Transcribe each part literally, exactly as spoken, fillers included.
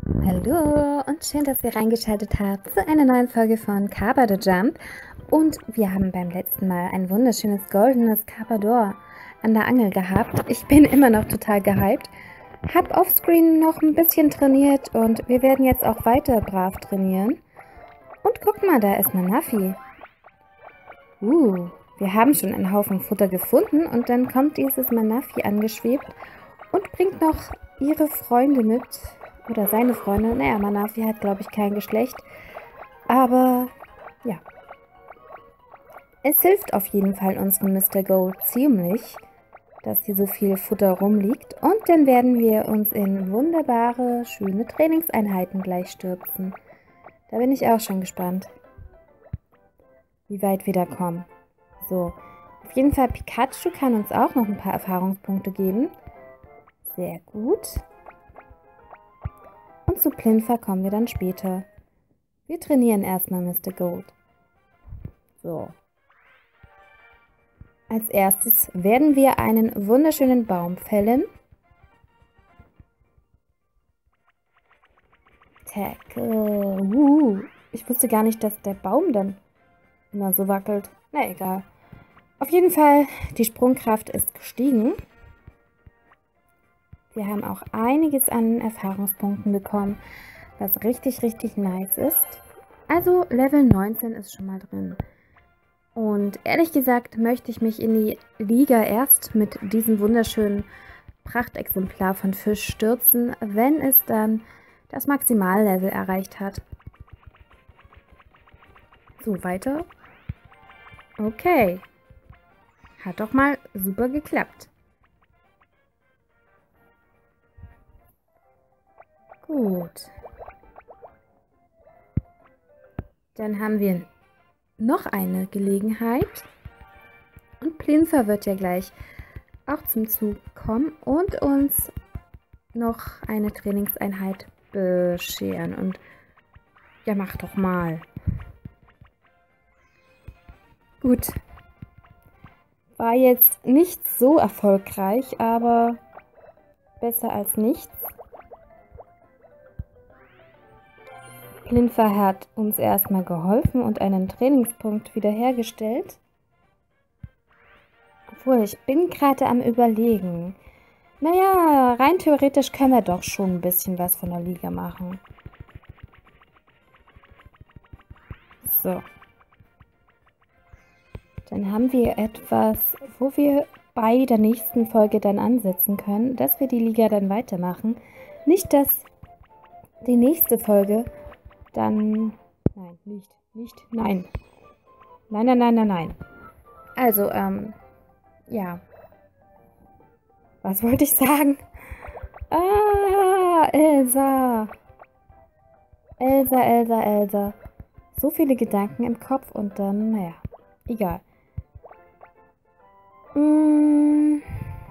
Hallo und schön, dass ihr reingeschaltet habt zu einer neuen Folge von Carpa the Jump. Und wir haben beim letzten Mal ein wunderschönes goldenes Carpador an der Angel gehabt. Ich bin immer noch total gehypt. Hab offscreen noch ein bisschen trainiert und wir werden jetzt auch weiter brav trainieren. Und guck mal, da ist Manafi. Uh, wir haben schon einen Haufen Futter gefunden und dann kommt dieses Manafi angeschwebt und bringt noch ihre Freunde mit. Oder seine Freunde. Naja, Manafi hat, glaube ich, kein Geschlecht. Aber, ja. Es hilft auf jeden Fall unserem Mister Gold ziemlich, dass hier so viel Futter rumliegt. Und dann werden wir uns in wunderbare, schöne Trainingseinheiten gleich stürzen. Da bin ich auch schon gespannt, wie weit wir da kommen. So, auf jeden Fall Pikachu kann uns auch noch ein paar Erfahrungspunkte geben. Sehr gut. Und zu Plinfer kommen wir dann später. Wir trainieren erstmal Mister Gold. So. Als erstes werden wir einen wunderschönen Baum fällen. Tackle. Uh, ich wusste gar nicht, dass der Baum dann immer so wackelt. Na egal. Auf jeden Fall, die Sprungkraft ist gestiegen. Wir haben auch einiges an Erfahrungspunkten bekommen, was richtig, richtig nice ist. Also Level neunzehn ist schon mal drin. Und ehrlich gesagt möchte ich mich in die Liga erst mit diesem wunderschönen Prachtexemplar von Fisch stürzen, wenn es dann das Maximallevel erreicht hat. So, weiter. Okay. Hat doch mal super geklappt. Gut. Dann haben wir noch eine Gelegenheit. Und Plinfer wird ja gleich auch zum Zug kommen und uns noch eine Trainingseinheit bescheren. Und ja, mach doch mal. Gut. War jetzt nicht so erfolgreich, aber besser als nichts. Plinfer hat uns erstmal geholfen und einen Trainingspunkt wiederhergestellt. Obwohl, ich bin gerade am Überlegen. Naja, rein theoretisch können wir doch schon ein bisschen was von der Liga machen. So. Dann haben wir etwas, wo wir bei der nächsten Folge dann ansetzen können, dass wir die Liga dann weitermachen. Nicht, dass die nächste Folge dann... Nein, nicht, nicht, nein. Nein, nein, nein, nein, nein. Also, ähm, ja. Was wollte ich sagen? Ah, Elsa. Elsa, Elsa, Elsa. So viele Gedanken im Kopf und dann, naja, egal. Hm.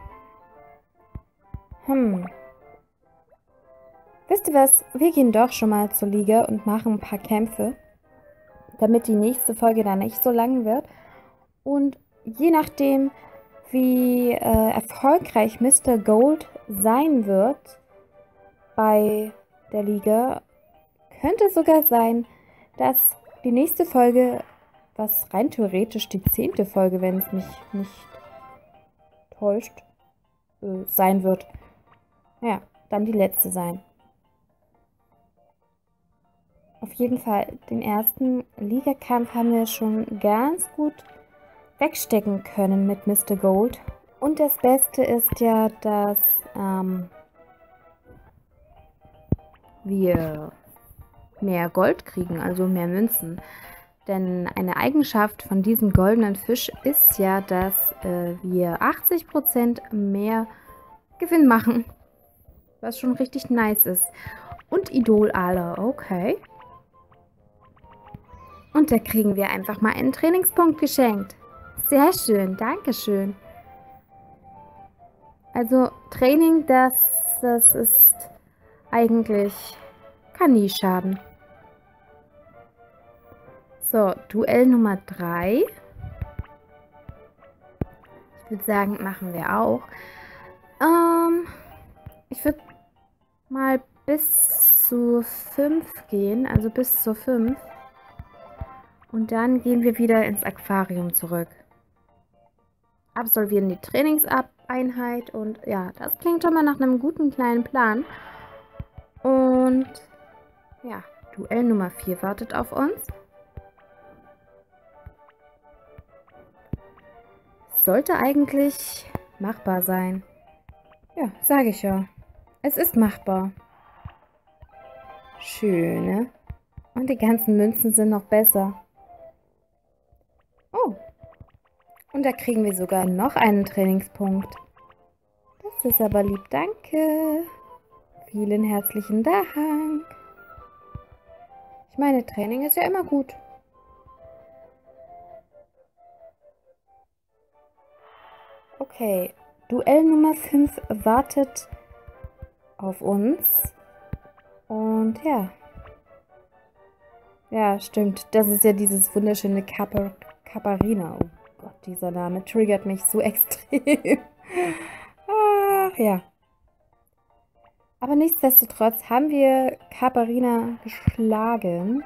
Hm. Wisst ihr was? Wir gehen doch schon mal zur Liga und machen ein paar Kämpfe, damit die nächste Folge dann nicht so lang wird. Und je nachdem, wie äh, erfolgreich Mister Gold sein wird bei der Liga, könnte es sogar sein, dass die nächste Folge, was rein theoretisch die zehnte Folge, wenn es mich nicht täuscht, äh, sein wird. Ja, dann die letzte sein. Auf jeden Fall, den ersten Ligakampf haben wir schon ganz gut wegstecken können mit Mister Gold. Und das Beste ist ja, dass ähm, wir mehr Gold kriegen, also mehr Münzen. Denn eine Eigenschaft von diesem goldenen Fisch ist ja, dass äh, wir achtzig Prozent mehr Gewinn machen. Was schon richtig nice ist. Und Idol aller, okay. Und da kriegen wir einfach mal einen Trainingspunkt geschenkt. Sehr schön, dankeschön. Also Training, das, das ist eigentlich, kann nie schaden. So, Duell Nummer drei. Ich würde sagen, machen wir auch. Ähm, ich würde mal bis zu fünf gehen, also bis zur fünf. Und dann gehen wir wieder ins Aquarium zurück. Absolvieren die Trainingseinheit und ja, das klingt schon mal nach einem guten kleinen Plan. Und ja, Duell Nummer vier wartet auf uns. Sollte eigentlich machbar sein. Ja, sage ich ja. Es ist machbar. Schöne. Und die ganzen Münzen sind noch besser. Oh. Und da kriegen wir sogar noch einen Trainingspunkt. Das ist aber lieb, danke. Vielen herzlichen Dank. Ich meine, Training ist ja immer gut. Okay, Duell Nummer fünf wartet auf uns. Und ja. Ja, stimmt. Das ist ja dieses wunderschöne Kappa, Kapparina. Oh Gott, dieser Name triggert mich so extrem. Ach ja. Aber nichtsdestotrotz haben wir Kapparina geschlagen.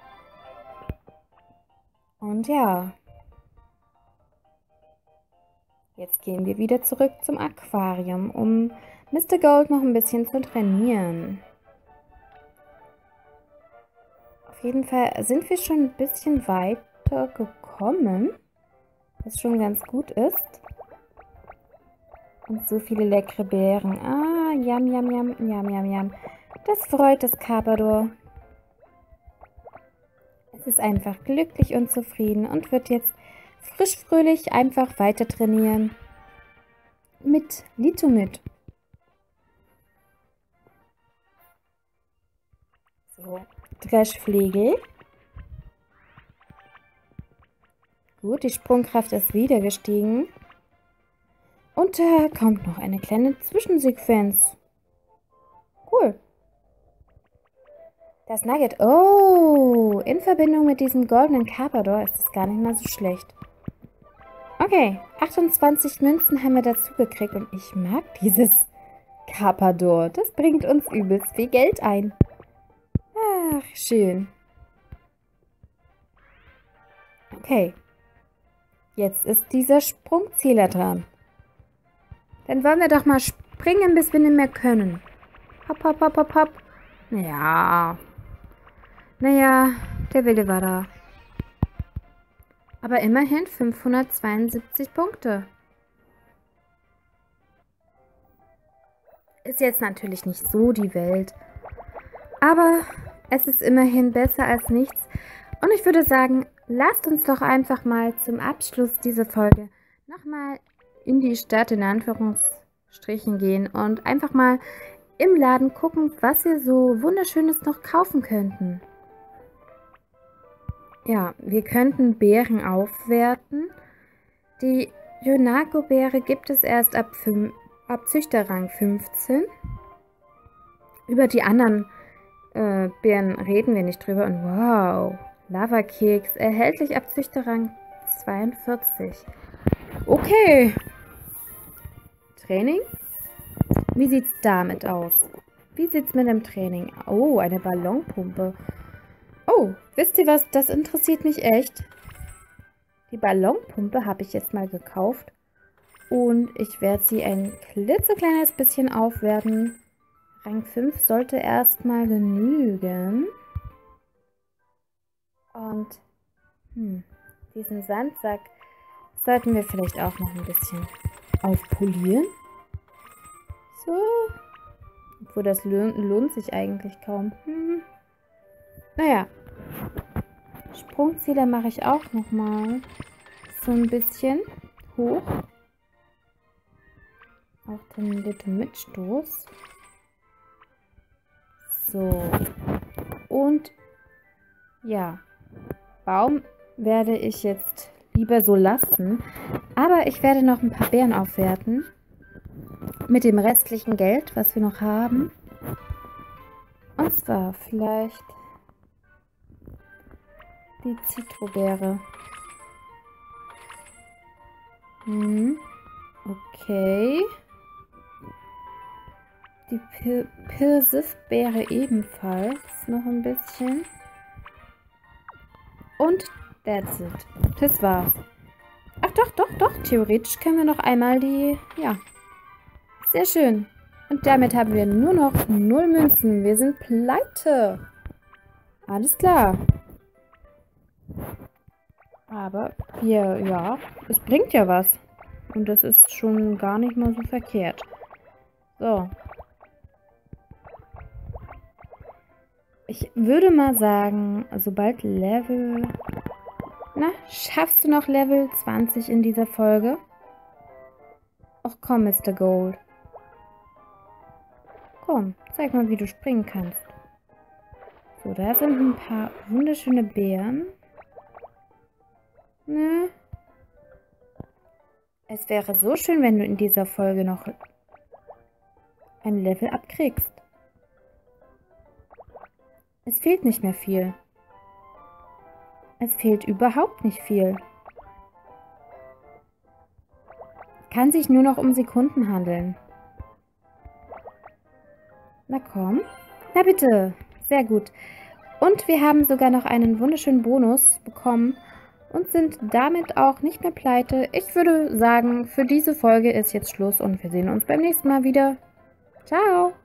Und ja. Jetzt gehen wir wieder zurück zum Aquarium, um Mister Gold noch ein bisschen zu trainieren. Auf jeden Fall sind wir schon ein bisschen weiter gekommen, was schon ganz gut ist. Und so viele leckere Beeren. Ah, yam, yam, yam, yam, yam, yam. Das freut das Carpador. Es ist einfach glücklich und zufrieden und wird jetzt frisch fröhlich einfach weiter trainieren. Mit Litomid. So, Dreschflegel. Gut, die Sprungkraft ist wieder gestiegen. Und da kommt noch eine kleine Zwischensequenz. Cool. Das Nugget. Oh, in Verbindung mit diesem goldenen Carpador ist es gar nicht mal so schlecht. Okay, achtundzwanzig Münzen haben wir dazu gekriegt und ich mag dieses Carpador. Das bringt uns übelst viel Geld ein. Ach, schön. Okay. Jetzt ist dieser Sprungzähler dran. Dann wollen wir doch mal springen, bis wir nicht mehr können. Hopp, hopp, hopp, hopp, hopp. Naja. Naja, der Wille war da. Aber immerhin fünfhundertzweiundsiebzig Punkte. Ist jetzt natürlich nicht so die Welt. Aber es ist immerhin besser als nichts. Und ich würde sagen, lasst uns doch einfach mal zum Abschluss dieser Folge nochmal in die Stadt in Anführungsstrichen gehen und einfach mal im Laden gucken, was wir so Wunderschönes noch kaufen könnten. Ja, wir könnten Beeren aufwerten. Die Yonako-Beere gibt es erst ab, ab Züchterrang fünfzehn. Über die anderen äh, Beeren reden wir nicht drüber. Und wow, Lavakeks, erhältlich ab Züchterrang zweiundvierzig. Okay. Training? Wie sieht es damit aus? Wie sieht es mit dem Training? Oh, eine Ballonpumpe. Oh, wisst ihr was? Das interessiert mich echt. Die Ballonpumpe habe ich jetzt mal gekauft. Und ich werde sie ein klitzekleines bisschen aufwerten. Rang fünf sollte erstmal genügen. Und hm, diesen Sandsack sollten wir vielleicht auch noch ein bisschen aufpolieren. So. Obwohl das lohnt, lohnt sich eigentlich kaum. Hm. Naja. Sprungzähler mache ich auch nochmal so ein bisschen hoch. Auch den Litomid-Stoß. So. Und ja, Baum werde ich jetzt lieber so lassen. Aber ich werde noch ein paar Beeren aufwerten. Mit dem restlichen Geld, was wir noch haben. Und zwar vielleicht die Zitrobeere. Hm. Okay. Die Pir Pfirsifbeere ebenfalls noch ein bisschen. Und that's it. Das war's. Ach doch, doch, doch. Theoretisch können wir noch einmal die... Ja. Sehr schön. Und damit haben wir nur noch null Münzen. Wir sind pleite. Alles klar. Aber wir, ja, es bringt ja was. Und das ist schon gar nicht mal so verkehrt. So. Ich würde mal sagen, sobald Level... Na, schaffst du noch Level zwanzig in dieser Folge? Ach komm, Mister Gold. Komm, zeig mal, wie du springen kannst. So, da sind ein paar wunderschöne Beeren. Ne? Es wäre so schön, wenn du in dieser Folge noch ein Level abkriegst. Es fehlt nicht mehr viel. Es fehlt überhaupt nicht viel. Kann sich nur noch um Sekunden handeln. Na komm. Na bitte. Sehr gut. Und wir haben sogar noch einen wunderschönen Bonus bekommen und sind damit auch nicht mehr pleite. Ich würde sagen, für diese Folge ist jetzt Schluss und wir sehen uns beim nächsten Mal wieder. Ciao.